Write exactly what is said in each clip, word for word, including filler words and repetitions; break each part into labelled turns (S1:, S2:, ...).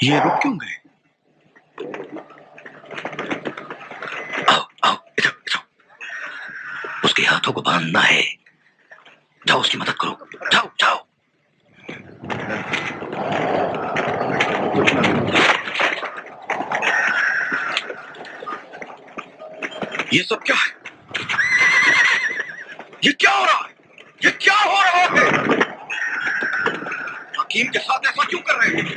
S1: یہ رک کیوں گئے؟ آؤ آؤ ادھر ادھر، اس کے ہاتھوں کو باندھنا ہے، جاؤ اس کی مدد کرو، جاؤ جاؤ۔ یہ سب کیا ہے؟ یہ کیا ہو رہا ہے؟ یہ کیا ہو رہا ہے؟ حکیم کے ساتھ ایسا کیوں کر رہے ہیں؟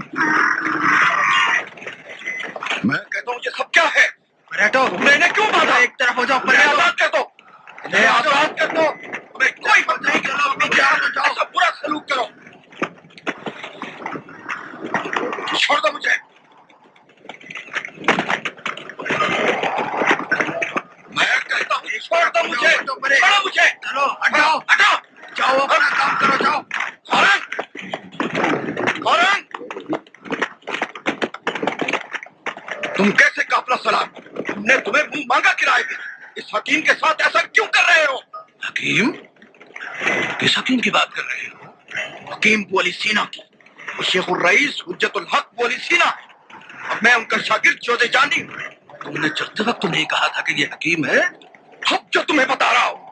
S1: میں کہتا ہوں یہ سب کیا ہے؟ پریٹو، تم نے انہیں کیوں باندھا؟ ایک طرف ہو جاؤ، انہیں آزاد کر دو، انہیں آزاد کر دو۔ تمہیں کوئی حق نہیں کہ اللہ اپنی جان میں جاؤ سب برا سلوک کرو۔ چھوڑ دو مجھے، میں کہتا ہوں چھوڑ دو مجھے، چھوڑو مجھے، چلو ہٹاؤ ہٹاؤ، جاؤ اپنا کام کرو، جاؤ۔ خورنگ، خورنگ، تم کیسے قافلہ سلام؟ تم نے تمہیں منہ مانگا کرائے بھی، اس حکیم کے ساتھ ایسا کیوں کر رہے ہو؟ حکیم؟ کس حکیم کی بات کر رہے ہو؟ حکیم ابو علی سینا کی، وہ شیخ الرئیس حجت الحق ابو علی سینا ہے، اب میں ان کا شاگرد جوزے جانی ہوں۔ تم نے چلتے وقت تو نہیں کہا تھا کہ یہ حکیم ہے؟ اب جو تمہیں بتا رہا ہوں۔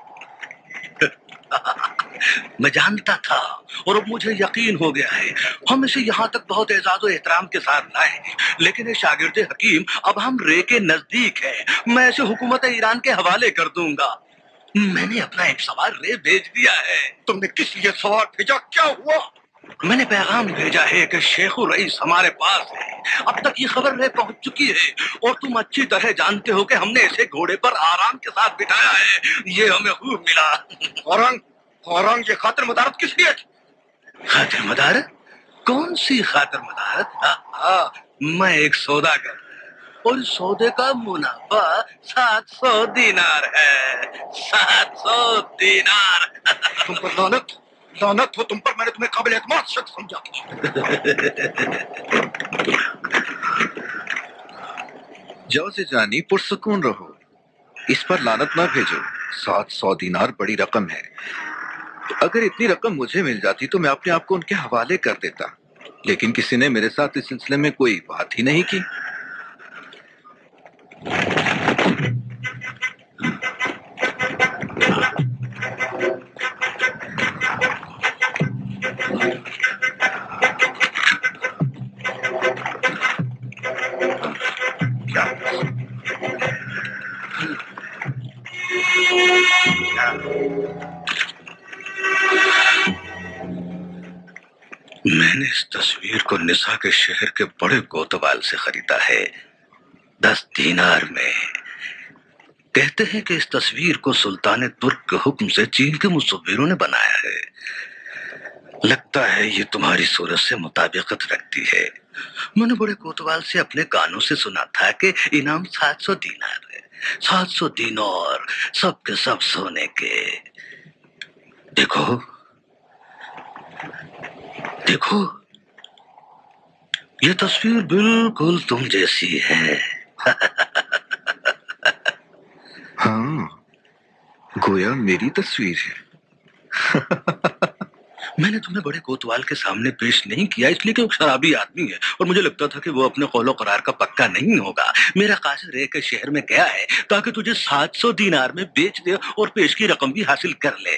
S1: میں جانتا تھا اور اب مجھے یقین ہو گیا ہے، ہم اسے یہاں تک بہت اعزاز و احترام کے ساتھ لائے، لیکن یہ شاگرد حکیم اب ہم رے کے نزدیک ہے، میں اسے حکومت ایران کے حوالے کر دوں گا۔ میں نے اپنا ایک سوار رے بھیج دیا ہے۔ تم نے کس لیے سوار بھیجا؟ کیا ہوا؟ میں نے پیغام بھیجا ہے کہ شیخ الرئیس ہمارے پاس ہے، اب تک یہ خبر رے پہنچ چکی ہے، اور تم اچھی طرح جانتے ہو کہ ہم نے اسے گھوڑے پر آرام کے ساتھ بٹھایا ہے، یہ ہمیں خوب ملا۔ اورنگ، اورنگ، یہ خاطر مدارت کس لیے تھی؟ خاطر مدارت؟ کون سی خاطر مدارت؟ ہاں ہاں، میں ایک سودا کر اور اس سودے کا منافع سات سو دینار ہے، سات سو دینار۔ تم پر لعنت، لعنت ہو تم پر، میں نے تمہیں قابل اعتماد شخص سمجھا۔
S2: جوزے جانی پرسکون رہو، اس پر لعنت نہ بھیجو، سات سو دینار بڑی رقم ہے، اگر اتنی رقم مجھے مل جاتی تو میں اپنے آپ کو ان کے حوالے کر دیتا، لیکن کسی نے میرے ساتھ اس سلسلے میں کوئی بات ہی نہیں کی۔
S1: میں نے اس تصویر کو نسا کے شہر کے بڑے کوتوال سے خریدا ہے، دس دینار میں۔ کہتے ہیں کہ اس تصویر کو سلطان ترک کے حکم سے چین کے مصوروں نے بنایا ہے، لگتا ہے یہ تمہاری صورت سے مطابقت رکھتی ہے۔ میں نے بڑے کوتوال سے اپنے کانوں سے سنا تھا کہ انعام سات سو دینار ہے، سات سو دینار، سب کے سب سونے کے۔ دیکھو دیکھو، یہ تصویر بالکل تم جیسی ہے۔
S2: ہاں، گویا میری تصویر ہے۔
S1: میں نے تمہیں بڑے کوتوال کے سامنے پیش نہیں کیا اس لیے کہ وہ شرابی آدمی ہے، اور مجھے لگتا تھا کہ وہ اپنے قول و قرار کا پکا نہیں ہوگا۔ میرا قاصد رے کے شہر میں گیا ہے تاکہ تجھے سات سو دینار میں بیچ دے اور پیش کی رقم بھی حاصل کر لے۔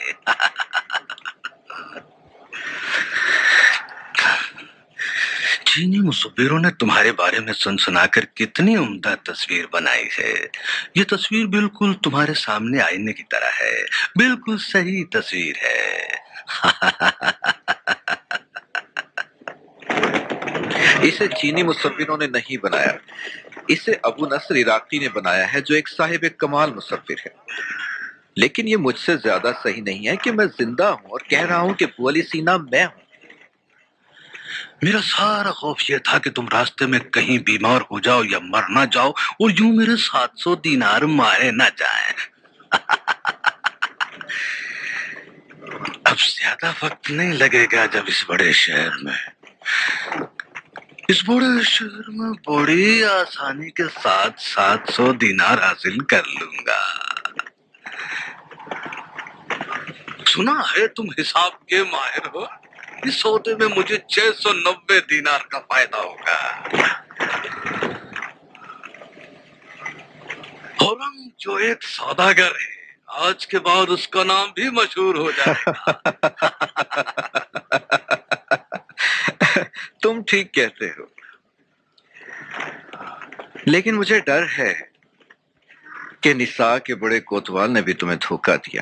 S1: چینی مصوروں نے تمہارے بارے میں سن سنا کر کتنی عمدہ تصویر بنائی ہے۔ یہ تصویر بالکل تمہارے سامنے آئینے کی طرح ہے، بالکل صحیح تصویر ہے۔
S2: اسے چینی مصوروں نے نہیں بنایا، اسے ابو نصر عراقی نے بنایا ہے، جو ایک صاحب کمال مصور ہے۔ لیکن یہ مجھ سے زیادہ صحیح نہیں ہے کہ میں زندہ ہوں اور کہہ رہا ہوں کہ ابو علی سینا میں ہوں۔
S1: میرا سارا خوف یہ تھا کہ تم راستے میں کہیں بیمار ہو جاؤ یا مر نہ جاؤ اور یوں میرے سات سو دینار مارے نہ جائیں۔ اب زیادہ وقت نہیں لگے گا جب اس بڑے شہر میں اس بڑے شہر میں بڑی آسانی کے ساتھ سات سو دینار حاصل کر لوں گا۔ سنا ہے تم حساب کے ماہر ہو؟ اس سودے میں مجھے چھ سو نبے دینار کا فائدہ ہوگا. خرم جو ایک سوداگر ہے، آج کے بعد اس کا نام بھی مشہور ہو جائے گا.
S2: تم ٹھیک کہتے ہو، لیکن مجھے ڈر ہے کہ نساء کے بڑے کوتوال نے بھی تمہیں دھوکہ دیا.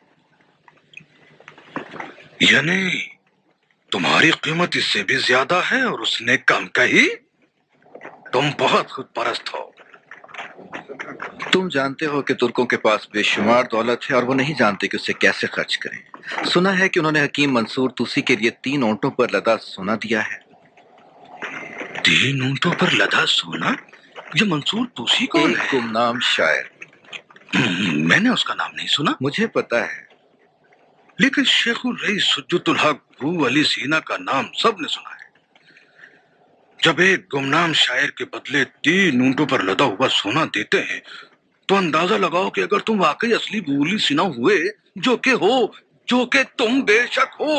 S1: یعنی تمہاری قیمت اس سے بھی زیادہ ہے اور اس نے کم کہی؟ تم بہت خود پرست ہو.
S2: تم جانتے ہو کہ ترکوں کے پاس بے شمار دولت ہے اور وہ نہیں جانتے کہ اسے کیسے خرچ کریں. سنا ہے کہ انہوں نے حکیم منصور توسی کے لیے تین اونٹوں پر لدا سونا دیا ہے.
S1: تین اونٹوں پر لدا سونا؟ یہ منصور توسی کون
S2: ایک
S1: ہے؟
S2: گمنام شاعر.
S1: میں نے اس کا نام نہیں سنا.
S2: مجھے پتا ہے.
S1: لیکن شیخ الرئیس حجت الحق بو علی سینا کا نام سب نے سنا ہے. جب ایک گمنام شاعر کے بدلے تین اونٹوں پر لدا ہوا سونا دیتے ہیں تو اندازہ لگاؤ کہ اگر تم واقعی اصلی بو علی سینا ہوئے، جو کہ ہو، جو کہ تم بے شک ہو.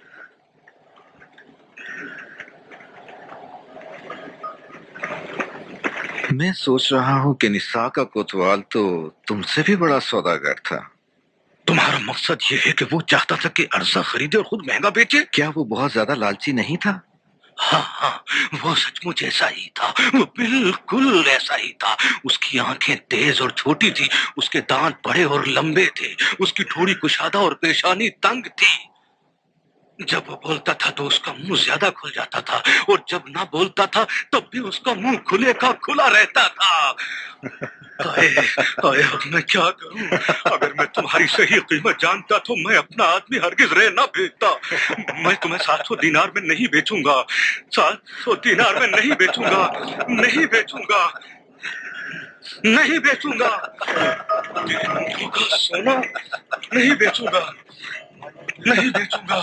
S2: میں سوچ رہا ہوں کہ نساء کا کوتوال تو تم سے بھی بڑا سوداگر تھا.
S1: تمہارا مقصد یہ ہے کہ وہ چاہتا تھا کہ عرضہ خریدے اور خود مہنگا بیچے؟
S2: کیا وہ بہت زیادہ لالچی نہیں تھا؟
S1: ہاں ہاں، وہ سچ مچ ایسا ہی تھا. وہ بالکل ایسا ہی تھا. اس کی آنکھیں تیز اور چھوٹی تھی، اس کے دانت بڑے اور لمبے تھے، اس کی ٹھوڑی کشادہ اور پیشانی تنگ تھی. جب وہ بولتا تھا تو اس کا منہ زیادہ کھل جاتا تھا، اور جب نہ بولتا تھا تب بھی اس کا منہ کھلے کا کھلا رہتا تھا. آئے آئے اب میں کیا کروں؟ اگر میں تمہاری صحیح قیمت جانتا تو میں اپنا آدمی ہرگز رہ نہ بھیجتا. میں تمہیں سات سو دینار میں نہیں بیچوں گا. سات سو دینار میں نہیں بیچوں گا. نہیں بیچوں گا. نہیں بیچوں گا. تین کا سونا نہیں بیچوں گا. نہیں بیچوں گا.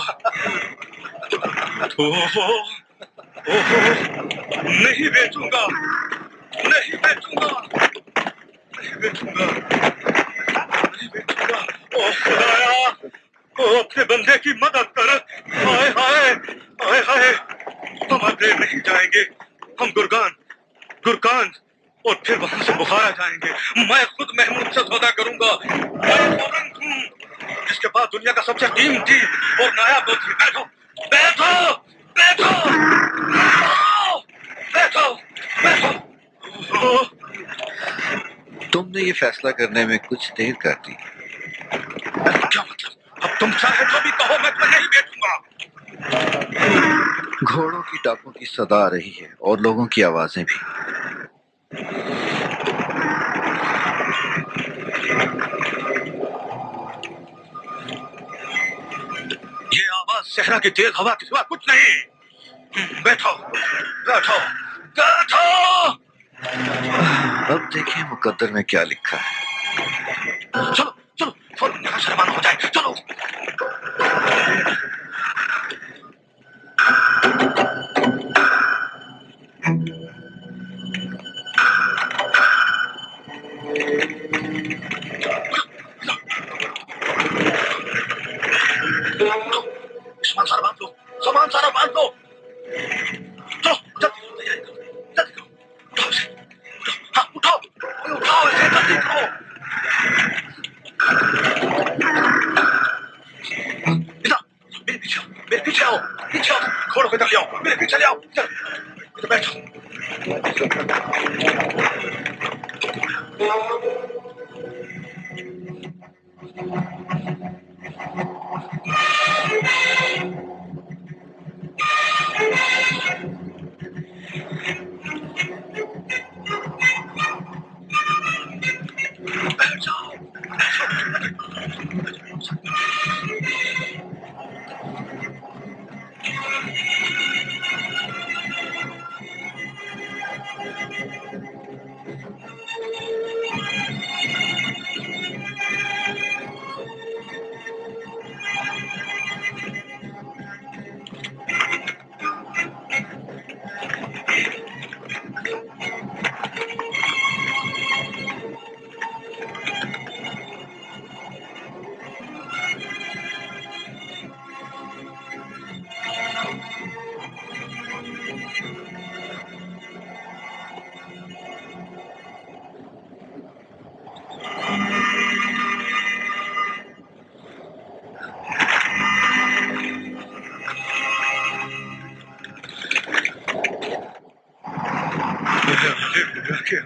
S1: اوہو اوہو نہیں بیچوں گا. نہیں بیچوں گا. نہیں بیچوں گا. نہیں بیچوں گا. او خدایا، او اپنے بندے کی مدد کر. ہائے ہائے ہائے ہائے، ہم اب رہ نہیں جائیں گے. ہم گرگان گرکان اور پھر وہاں سے بخارا جائیں گے. میں خود محمود سے سودا کروں گا. میں اورنگ ہوں جس کے پاس دنیا کا سب سے قیمتی اور نایاب ہوتی ہے. بیٹھو بیٹھو بیٹھو بیٹھو بیٹھو. اوہ،
S2: تم نے یہ فیصلہ کرنے میں کچھ دیر کر دی.
S1: کیا مطلب؟ اب تم چاہے جو بھی کہو، میں تمہیں نہیں بیچوں گا.
S2: گھوڑوں کی ٹاپوں کی صدا آ رہی ہے اور لوگوں کی آوازیں بھی.
S1: یہ آواز صحرا کی تیز ہوا کے سوا کچھ نہیں. بیٹھو بیٹھو بیٹھو.
S2: اب دیکھیں مقدر میں کیا لکھا ہے.
S1: چلو چلو فوراً یہاں سے روانہ ہو جائے. چلو. سامان سارا باندھ لو. سامان سارا باندھ لو. چلو جلدی کرو، تیاری کرو. جلدی کرو. اٹھاؤ اسے. اٹھاؤ. ہاں اٹھاؤ اٹھاؤ اسے. جلدی کرو. ادھر میرے پیچھے آؤ. میرے پیچھے آؤ. پیچھے آؤ. گھوڑوں کو ادھر لے آؤ. میرے پیچھے لے آؤ. چل ادھر بیٹھو. بیٹھ جاؤ.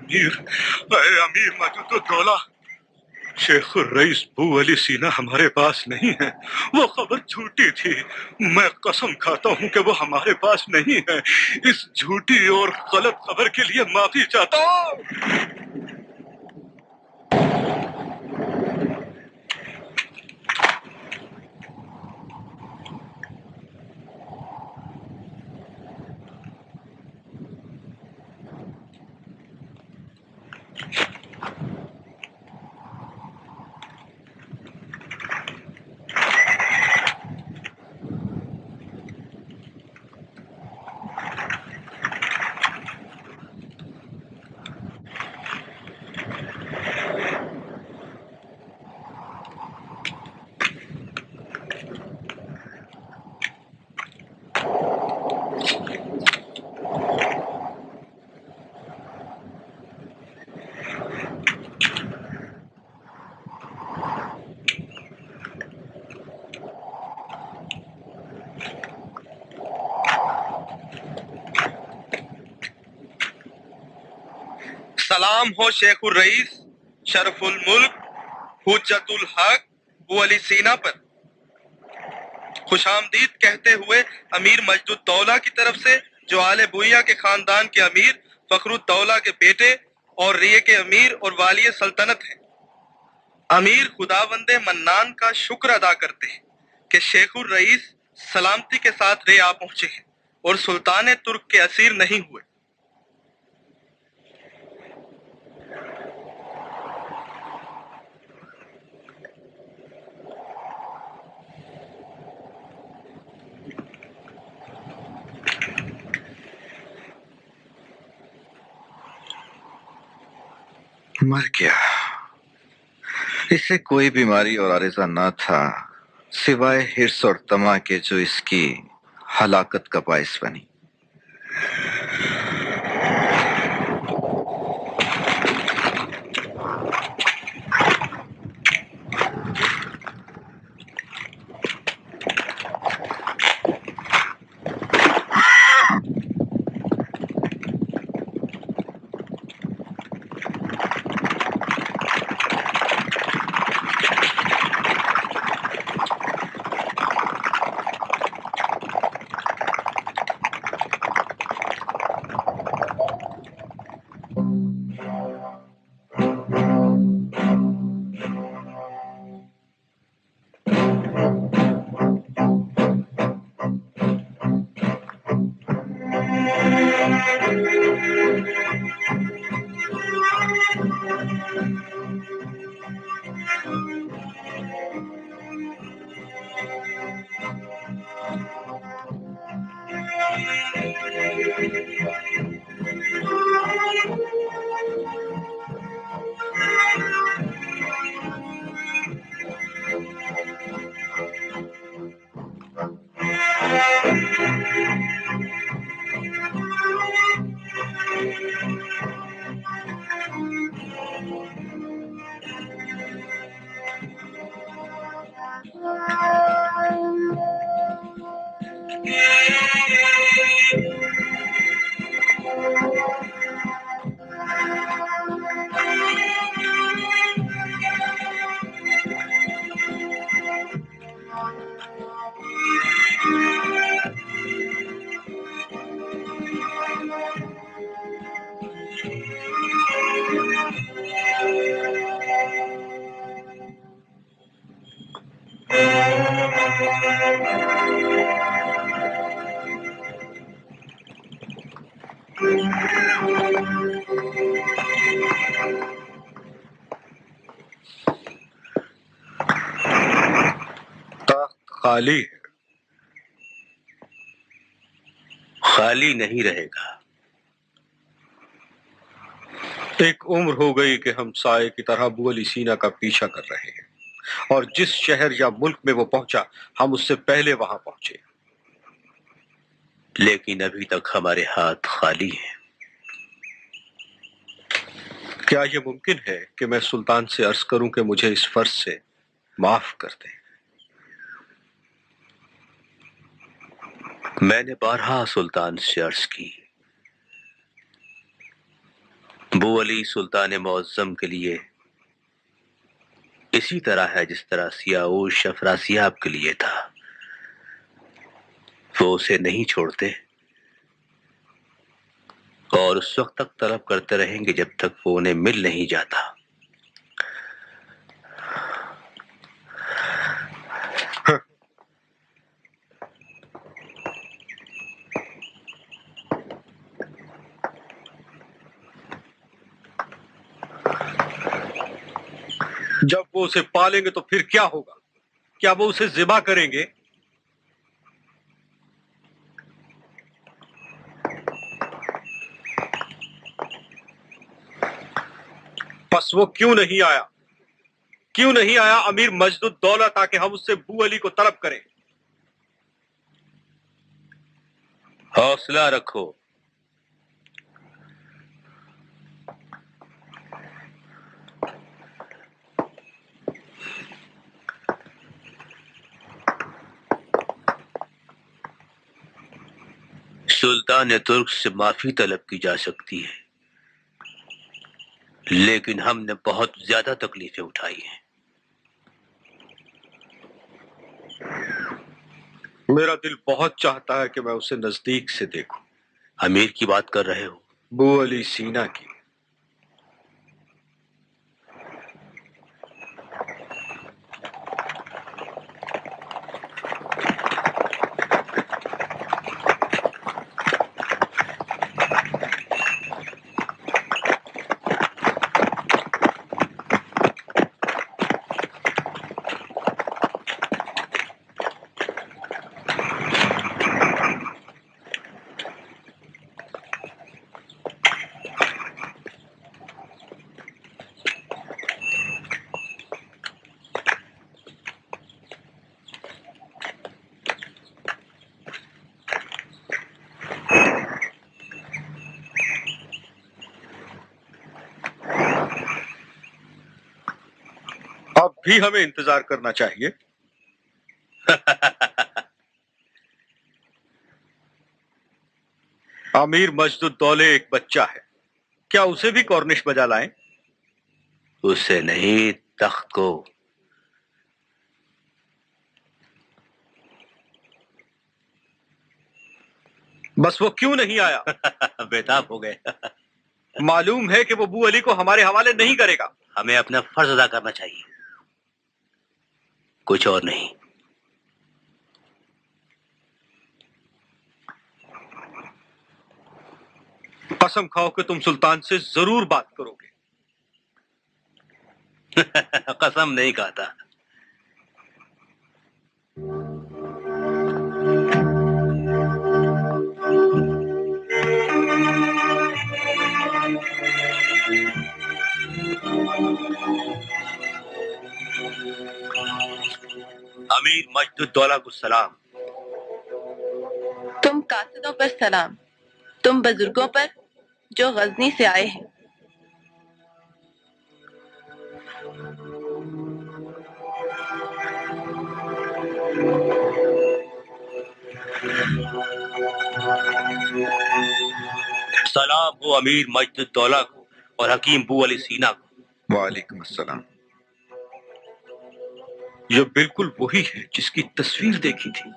S1: امیر، اے امیر مجد الدولہ، شیخ الرئیس بو علی سینا ہمارے پاس نہیں ہے، وہ خبر جھوٹی تھی، میں قسم کھاتا ہوں کہ وہ ہمارے پاس نہیں ہے، اس جھوٹی اور غلط خبر کے لیے معافی چاہتا ہوں۔
S2: سلام ہو شیخ الرئیس شرف الملک حجت الحق بو علی سینا پر، خوش آمدید کہتے ہوئے امیر مجد الدولہ کی طرف سے، جو آل بویہ کے خاندان کے امیر فخر الدولہ کے بیٹے اور ریے کے امیر اور والی سلطنت ہیں۔ امیر خداوند منان کا شکر ادا کرتے ہیں کہ شیخ الرئیس سلامتی کے ساتھ رے آ پہنچے ہیں اور سلطان ترک کے اسیر نہیں ہوئے۔ مر گیا، اسے کوئی بیماری اور عارضہ نہ تھا سوائے حرص اور طمع کے، جو اس کی ہلاکت کا باعث بنی۔
S1: خالی خالی نہیں رہے گا۔ ایک عمر ہو گئی کہ ہم سائے کی طرح ابو علی سینا کا پیچھا کر رہے ہیں، اور جس شہر یا ملک میں وہ پہنچا ہم اس سے پہلے وہاں پہنچے، لیکن ابھی تک ہمارے ہاتھ خالی ہیں۔ کیا یہ ممکن ہے کہ میں سلطان سے عرض کروں کہ مجھے اس فرض سے معاف کر دیں؟ میں نے بارہا سلطان سے عرض کی، بو علی سلطان معظم کے لیے اسی طرح ہے جس طرح سیاوش افراسیاب کے لیے تھا. وہ اسے نہیں چھوڑتے اور اس وقت تک طلب کرتے رہیں گے جب تک وہ انہیں مل نہیں جاتا.
S3: جب وہ اسے پالیں گے تو پھر کیا ہوگا؟ کیا وہ اسے ذبح کریں گے؟ پس وہ کیوں نہیں آیا؟ کیوں نہیں آیا امیر مجد الدولہ تاکہ ہم اس سے بو علی کو طلب کریں؟
S1: حوصلہ رکھو. سلطان ترک سے معافی طلب کی جا سکتی ہے لیکن ہم نے بہت زیادہ تکلیفیں اٹھائی ہیں.
S3: میرا دل بہت چاہتا ہے کہ میں اسے نزدیک سے دیکھوں.
S1: امیر کی بات کر رہے ہو؟
S3: بو علی سینا کی. اب بھی ہمیں انتظار کرنا چاہیے. امیر مجد الدولہ ایک بچہ ہے، کیا اسے بھی کورنش بجا لائیں؟
S1: اسے نہیں، تخت کو.
S3: بس وہ کیوں نہیں آیا؟
S1: بےتاب ہو گئے.
S3: معلوم ہے کہ وہ بو علی کو ہمارے حوالے نہیں کرے گا.
S1: ہمیں اپنا فرض ادا کرنا چاہیے، کچھ اور نہیں.
S3: قسم کھاؤ کہ تم سلطان سے ضرور بات کرو گے.
S1: قسم نہیں کھاتا. امیر مجد الدولہ کو سلام.
S4: تم قاصدوں پر سلام، تم بزرگوں پر جو غزنی سے آئے ہیں.
S1: سلام ہو امیر مجد الدولہ کو اور حکیم بو علی سینا کو.
S2: وعلیکم السلام.
S3: یہ بالکل وہی ہے جس کی تصویر دیکھی تھی.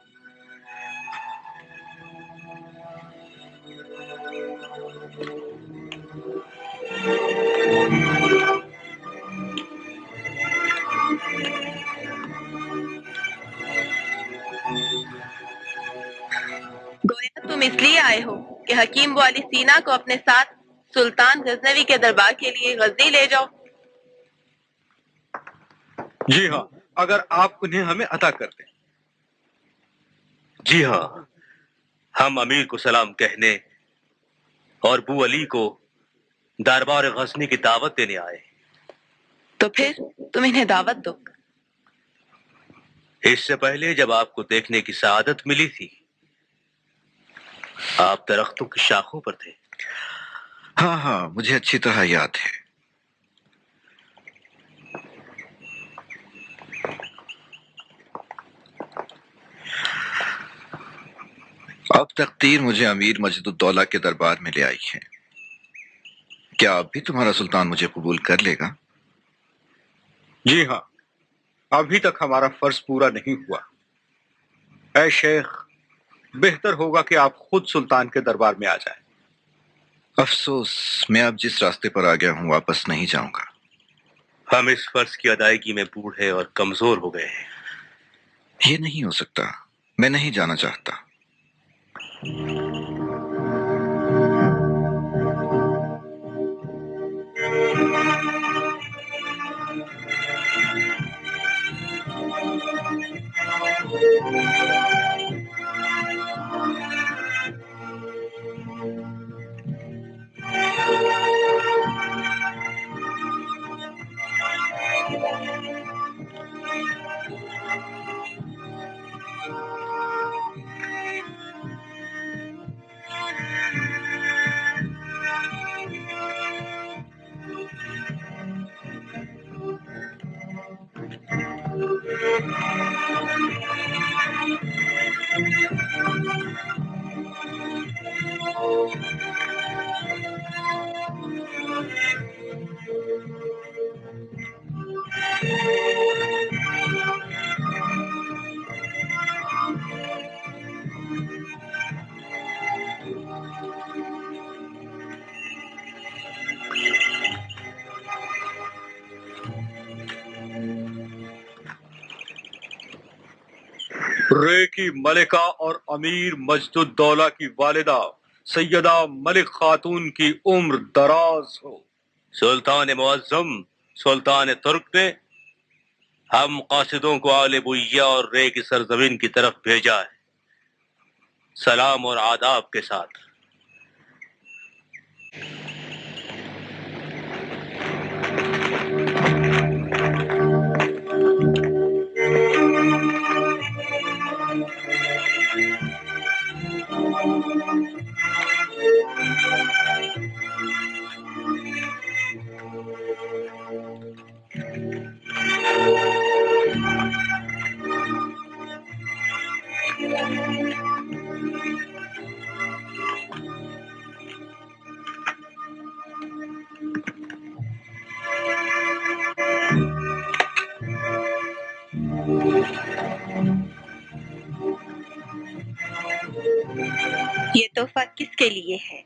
S4: گویا تم اس لیے آئے ہو کہ حکیم بو علی سینا کو اپنے ساتھ سلطان غزنوی کے دربار کے لیے غزنی لے جاؤ.
S3: جی ہاں، اگر آپ انہیں ہمیں عطا کر دیں.
S1: جی ہاں، ہم امیر کو سلام کہنے اور بو علی کو دربار غزنی کی دعوت دینے آئے.
S4: تو پھر تم انہیں دعوت دو.
S1: اس سے پہلے جب آپ کو دیکھنے کی سعادت ملی تھی آپ درختوں کی شاخوں پر تھے.
S2: ہاں ہاں مجھے اچھی طرح یاد ہے. اب تقدیر مجھے امیر مجد الدولہ کے دربار میں لے آئی ہے. کیا اب بھی تمہارا سلطان مجھے قبول کر لے گا؟
S3: جی ہاں، ابھی تک ہمارا فرض پورا نہیں ہوا۔ اے شیخ، بہتر ہوگا کہ آپ خود سلطان کے دربار میں آ جائیں۔
S2: افسوس، میں اب جس راستے پر آ گیا ہوں واپس نہیں جاؤں گا۔
S1: ہم اس فرض کی ادائیگی میں بوڑھے اور کمزور ہو گئے ہیں۔
S2: یہ نہیں ہو سکتا، میں نہیں جانا چاہتا۔
S3: رے کی ملکہ اور امیر مجد الدولہ کی والدہ سیدہ ملک خاتون کی عمر دراز ہو۔
S1: سلطان معظم، سلطان ترک نے ہم قاصدوں کو آل بویہ اور رے کی سرزمین کی طرف بھیجا ہے، سلام اور آداب کے ساتھ۔
S4: یہ تحفہ کس کے لیے ہے؟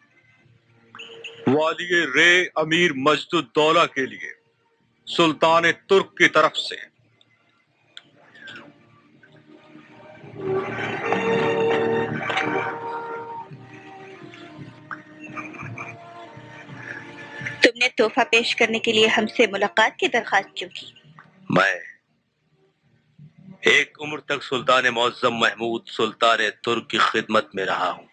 S3: والی رے امیر مجد الدولہ کے لیے، سلطان ترک کی طرف سے۔
S4: تم نے تحفہ پیش کرنے کے لیے ہم سے ملاقات کی درخواست کیوں کی؟
S1: میں ایک عمر تک سلطان معظم محمود سلطان ترک کی خدمت میں رہا ہوں۔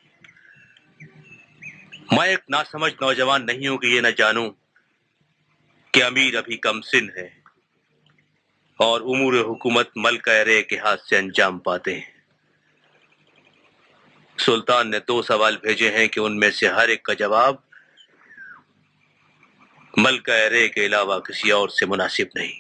S1: میں ایک ناسمجھ نوجوان نہیں ہوں کہ یہ نہ جانوں کہ امیر ابھی کم سن ہے اور امور حکومت ملکہ رے کے ہاتھ سے انجام پاتے ہیں۔ سلطان نے دو سوال بھیجے ہیں کہ ان میں سے ہر ایک کا جواب ملکہ رے کے علاوہ کسی اور سے مناسب نہیں۔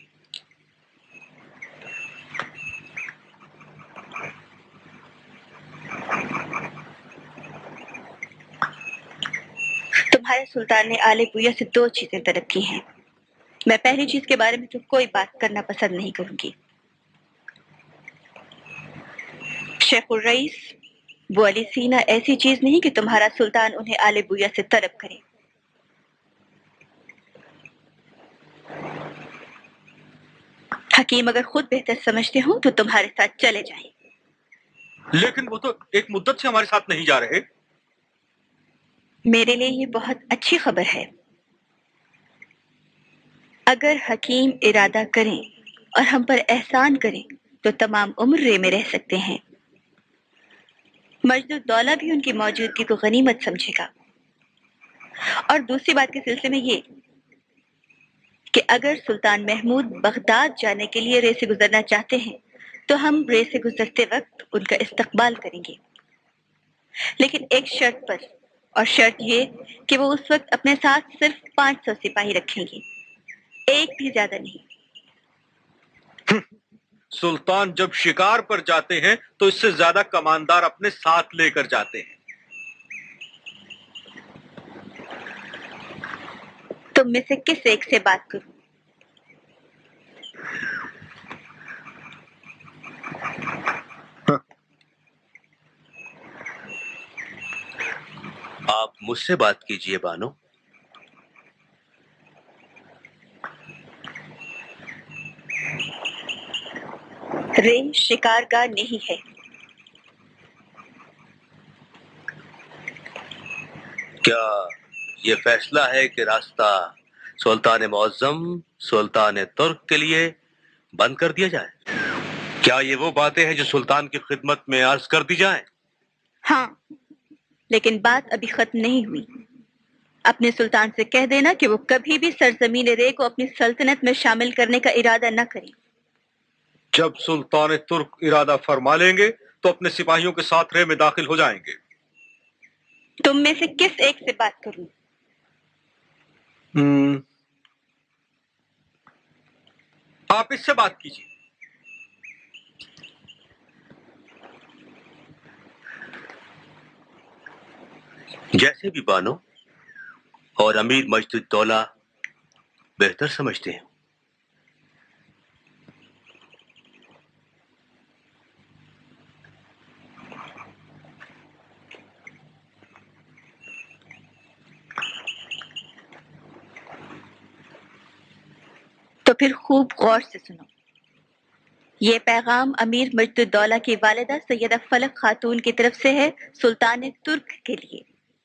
S4: تمہارے سلطان نے آل بویہ سے دو چیزیں طلب کی ہیں۔ میں پہلی چیز کے بارے میں تو کوئی بات کرنا پسند نہیں کروں گی۔ شیخ الرئیس، وہ علی سینا ایسی چیز نہیں کہ تمہارا سلطان انہیں آل بویہ سے طلب کرے۔ حکیم اگر خود بہتر سمجھتے ہوں تو تمہارے ساتھ چلے جائیں۔
S3: لیکن وہ تو ایک مدت سے ہمارے ساتھ نہیں جا رہے۔
S4: میرے لیے یہ بہت اچھی خبر ہے۔ اگر حکیم ارادہ کریں اور ہم پر احسان کریں تو تمام عمر رے میں رہ سکتے ہیں۔ مجد الدولہ بھی ان کی موجودگی کو غنیمت سمجھے گا۔ اور دوسری بات کے سلسلے میں یہ کہ اگر سلطان محمود بغداد جانے کے لیے رے سے گزرنا چاہتے ہیں تو ہم رے سے گزرتے وقت ان کا استقبال کریں گے، لیکن ایک شرط پر، اور شرط یہ کہ وہ اس وقت اپنے ساتھ صرف پانچ سو سپاہی رکھیں گے، ایک بھی زیادہ نہیں۔
S3: سلطان جب شکار پر جاتے ہیں تو اس سے زیادہ کماندار اپنے ساتھ لے کر جاتے ہیں۔
S4: तुम में से किस एक से बात करूं?
S1: आप मुझसे बात कीजिए बानो।
S4: रे शिकारगाह नहीं है।
S1: क्या ये फैसला है कि रास्ता सुल्तान मुअज्जम सुल्तान तुर्क के लिए बंद कर दिया जाए? क्या ये वो बातें हैं जो सुल्तान की खिदमत में अर्ज कर दी जाएं?
S4: हाँ, लेकिन बात अभी खत्म नहीं हुई। अपने सुल्तान से कह देना कि वो कभी भी सरजमीन रे को अपनी सल्तनत में शामिल करने का इरादा न करें।
S3: जब सुल्तान तुर्क इरादा फरमा लेंगे तो अपने सिपाहियों के साथ रे में दाखिल हो जाएंगे।
S4: तुम में से किस एक से बात करूं?
S3: हम्म, आप इससे बात कीजिए।
S1: जैसे भी बानो और अमीर मजदुद्दौला बेहतर समझते हैं।
S4: तो फिर खूब गौर से सुनो। ये पैगाम अमीर मजदुद्दौला की वालिदा सैयदा फलक खातून की तरफ से है सुल्तान तुर्क के लिए।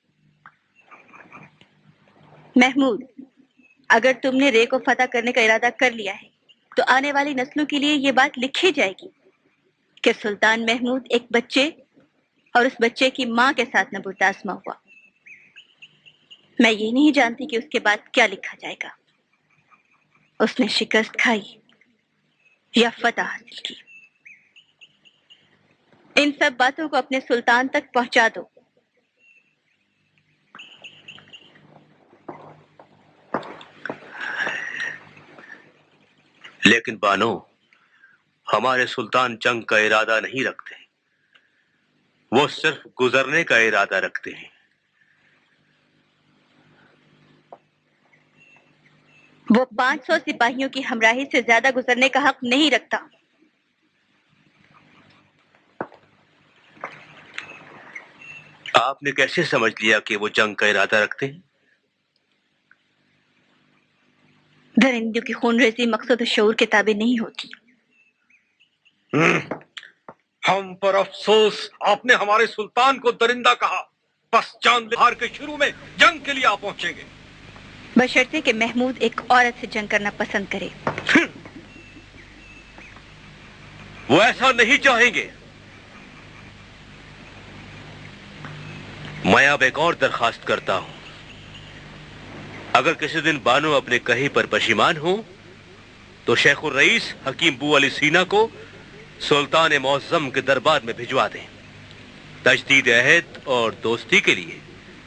S4: महमूद, अगर तुमने रे को फतह करने का इरादा कर लिया है तो आने वाली नस्लों के लिए ये बात लिखी जाएगी कि सुल्तान महमूद एक बच्चे और उस बच्चे की माँ के साथ नबूतासमा हुआ। मैं ये नहीं जानती कि उसके बाद क्या लिखा जाएगा। उसने शिकस्त खाई या फतह हासिल की। इन सब बातों को अपने सुल्तान तक पहुंचा दो।
S1: लेकिन बानो, हमारे सुल्तान जंग का इरादा नहीं रखते, वो सिर्फ गुजरने का इरादा रखते हैं।
S4: वो पांच सौ सिपाहियों की हमराही से ज्यादा गुजरने का हक नहीं रखता।
S1: आपने कैसे समझ लिया कि वो जंग का इरादा रखते हैं?
S4: दरिंदों की खूनरेजी मकसद शऊर के ताबे नहीं होती।
S3: हम पर अफसोस, आपने हमारे सुल्तान को दरिंदा कहा। बस चांद हार के शुरू में जंग के लिए आप पहुंचेंगे।
S4: बशर्ते कि महमूद एक औरत से जंग करना पसंद करे।
S1: वो ऐसा नहीं चाहेंगे। मैं अब एक और दरखास्त करता हूं। अगर किसी दिन बानो अपने कहे पर पशिमान हो तो शेखुर रईस हकीम बू अली सीना को सुल्तान मुअज्जम के दरबार में भिजवा दें, तजदीद अहद और दोस्ती के लिए।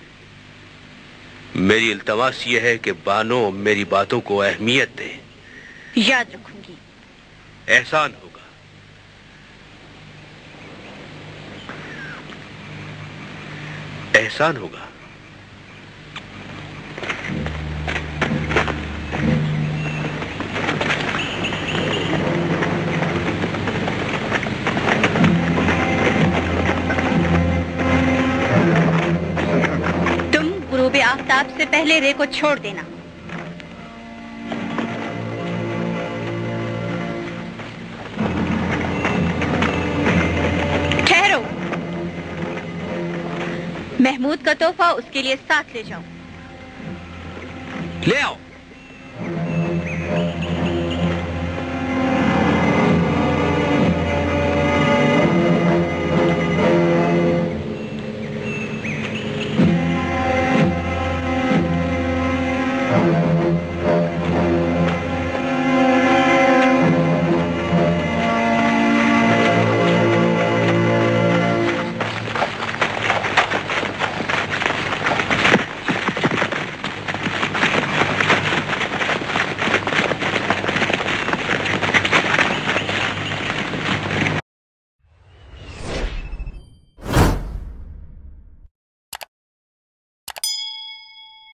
S1: मेरी इल्तमास यह है कि बानो मेरी बातों को अहमियत दे।
S4: याद रखूंगी।
S1: एहसान होगा। एहसान होगा।
S4: आफ्ताब से पहले रे को छोड़ देना। ठहरो। महमूद का तोहफा उसके लिए साथ ले जाओ।
S1: ले आओ।